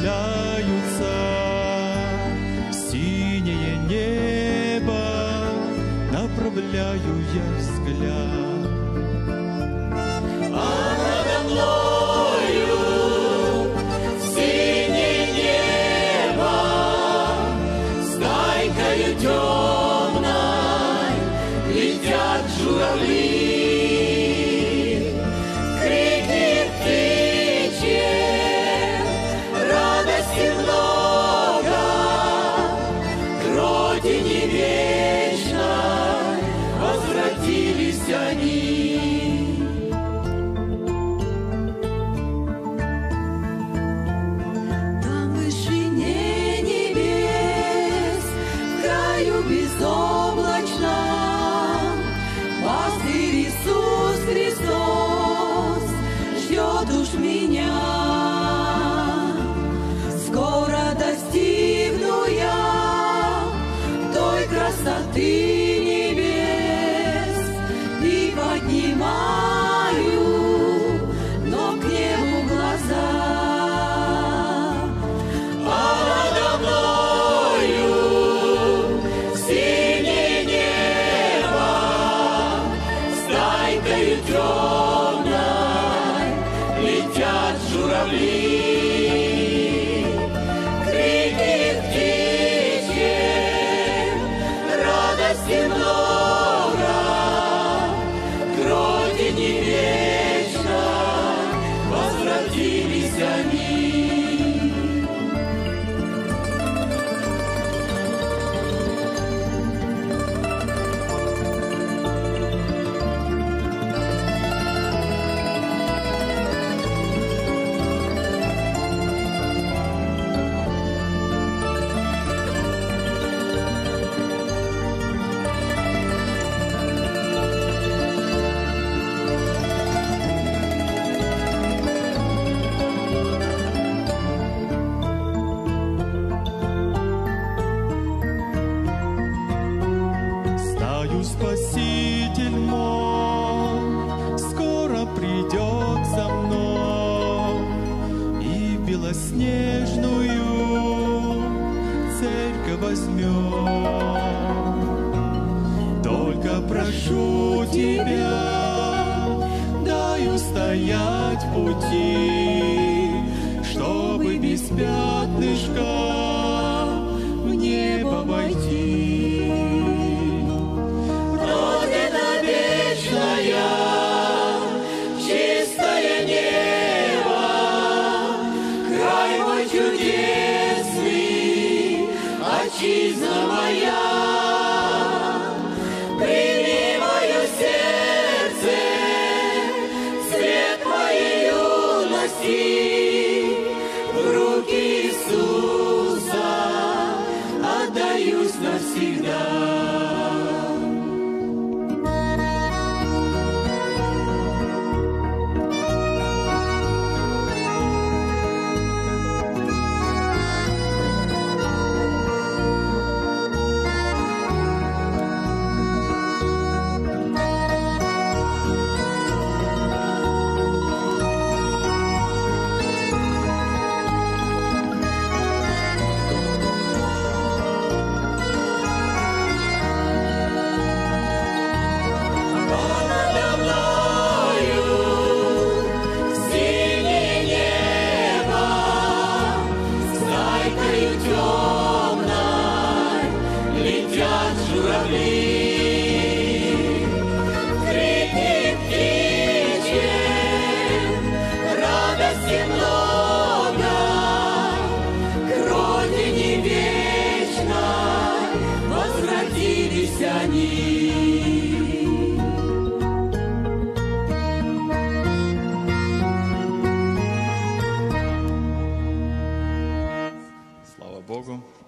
устремляются в синее небо, направляю я взгляд. А надо мною в синее небо стайкою темной летят журавли. Красоты небес и поднимаю, но к небу глаза. А надо мною синее небо стайкою темной летят журавли. Много к родине вечно возвратились они. Спаситель мой скоро придет за мной и белоснежную церковь возьмет. Только прошу тебя, дай устоять в пути, чтобы без пятнышка в небо войти. Чистое небо, край мой чудесный, отчизна моя, прими мое сердце, цвет моей юности, в руки Иисуса отдаюсь навсегда. Слава Богу.